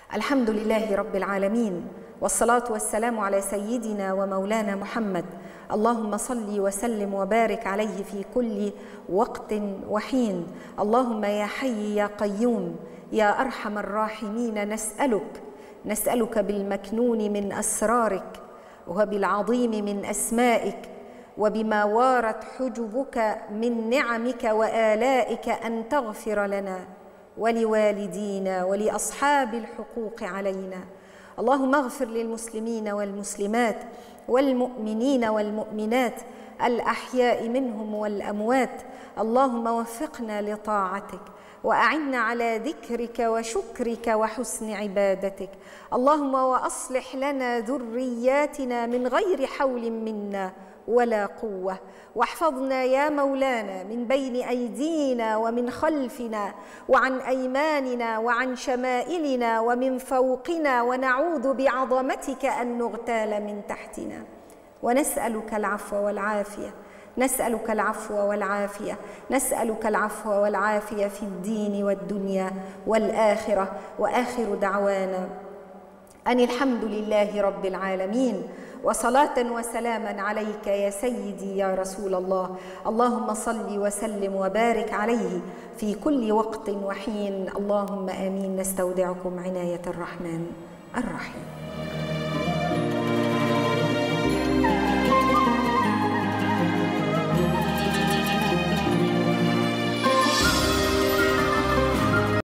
الحمد لله رب العالمين، والصلاة والسلام على سيدنا ومولانا محمد. اللهم صل وسلم وبارك عليه في كل وقت وحين. اللهم يا حي يا قيوم يا أرحم الراحمين، نسألك بالمكنون من أسرارك وبالعظيم من أسمائك وبما وارت حجبك من نعمك وآلائك أن تغفر لنا ولوالدينا ولأصحاب الحقوق علينا. اللهم اغفر للمسلمين والمسلمات والمؤمنين والمؤمنات الأحياء منهم والأموات. اللهم وفقنا لطاعتك وأعنا على ذكرك وشكرك وحسن عبادتك. اللهم وأصلح لنا ذرياتنا من غير حول منا ولا قوة، واحفظنا يا مولانا من بين أيدينا ومن خلفنا وعن أيماننا وعن شمائلنا ومن فوقنا، ونعوذ بعظمتك أن نغتال من تحتنا. ونسألك العفو والعافية، نسألك العفو والعافية، نسألك العفو والعافية في الدين والدنيا والآخرة. وآخر دعوانا أن الحمد لله رب العالمين، وصلاة وسلاما عليك يا سيدي يا رسول الله. اللهم صل وسلم وبارك عليه في كل وقت وحين. اللهم آمين. نستودعكم عناية الرحمن الرحيم.